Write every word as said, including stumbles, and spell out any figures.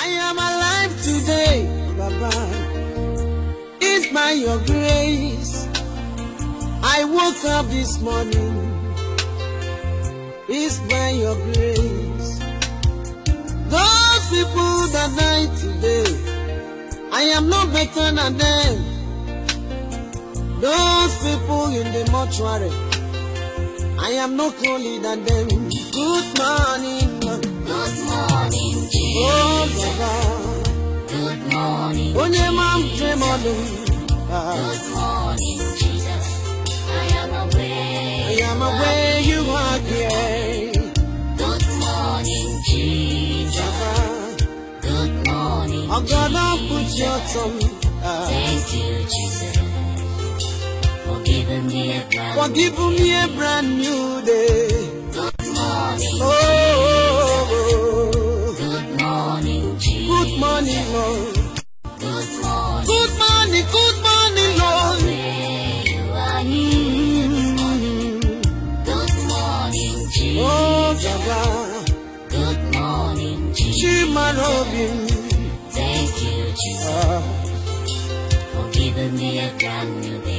I am alive today, Baba. It's by your grace. I woke up this morning. It's by your grace. Those people that died today, I am no better than them. Those people in the mortuary, I am no holy than them. Good morning, good morning, Jesus. Oh, Baba. Good morning, Oh, Jesus. Good morning, Good morning, Jesus. I am aware. I am aware you are here. Good morning, Jesus. Good morning, I'm gonna Jesus. put your tongue. Thank you, Jesus, for giving me a brand For giving me a brand new day. Good morning, Oh, good morning, Jesus. good morning, Lord. Good morning, Good morning, good morning, Lord. where you are here. Good morning, Jesus. Oh, Baba. Good morning, Jesus. Shima Robin. Thank you, Jesus, Ah, for giving me a brand new day.